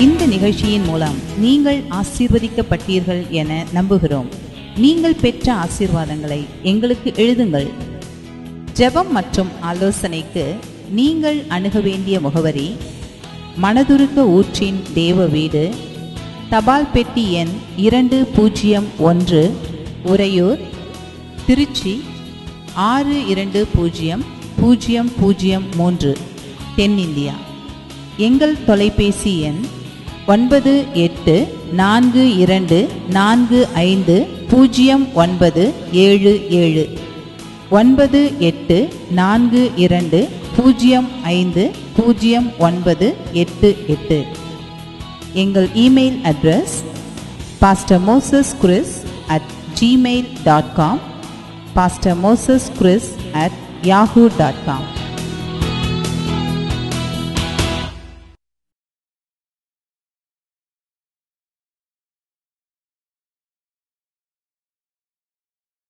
இந்த நிகழ்ச்சியின் மூலம் நீங்கள் ஆசீர்வதிக்கப்பட்டீர்கள் என நம்புகிறோம். நீங்கள் பெற்ற ஆசீர்வாதங்களை எங்களுக்கு எழுதுங்கள். ஜெபம் மற்றும் ஆலோசனைக்கு நீங்கள் அணுக வேண்டிய முகவரி: மனதுருக்க ஊற்றின் தேவ வீடு, தபால் பெட்டி எண் 201, உறையூர், திருச்சி 620003, தென்னிந்தியா. எங்கள் தொலைபேசி எண் 9842450977, 9842050988. எங்கள் இமெயில் அட்ரஸ் pastormoseschris@gmail.com, pastormoseschris@yahoo.com.